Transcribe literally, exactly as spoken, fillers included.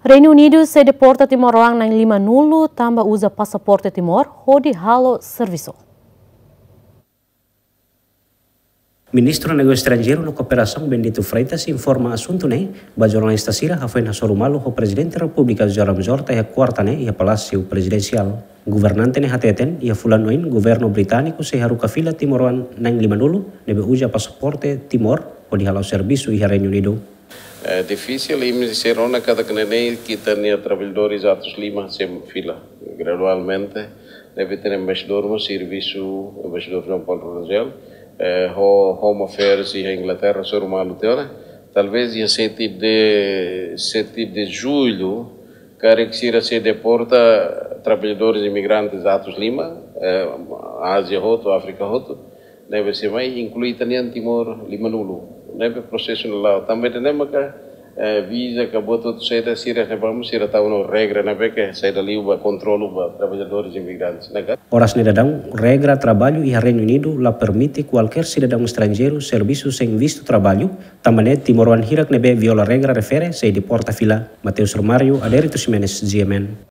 Reino Unido se deporta Timor orang nang lima nulu tambah usa passaporte Timor hodi halo serviço. Ministro Nego Estrangeiro no Cooperação Bendito Freitas informa assunto né, ba jornalista Sira foi na Sorumalo o presidente da República Joram Jorta e a quarta né e a Palácio Presidencial. Governante né hateten e a fulanoin governo britânico se haruka fila Timoran nang lima nulu nebe usa passaporte Timor hodi halo serviço e Reino Unido. É difícil e me disseram na cada canene que tem trabalhadores atos lima sempre fila gradualmente deve ter embaixador no serviço embaixador João Paulo Rangel eh, Home Affairs e a Inglaterra sobre uma luta talvez em sete de sete de julho quer que seja se deporta trabalhadores imigrantes atos lima eh, Ásia roto África roto deve ser mais incluir também Timor lima nulu nebe processo lá também temos que visa acabou tudo cedo se vamos se tá uma regra nebe que sai dali o controle os trabalhadores imigrantes né. Horas cidadão regra trabalho e Reino Unido la permite qualquer cidadão estrangeiro serviço sem visto trabalho também Timoran hirak nebe viola regra refere se deporta fila Mateus Romário Adérito Ximenes G M N.